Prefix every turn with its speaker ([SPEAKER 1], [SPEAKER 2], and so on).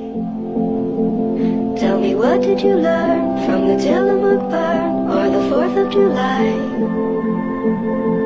[SPEAKER 1] Tell me, what did you learn from the Tillamook burn or the 4th of July?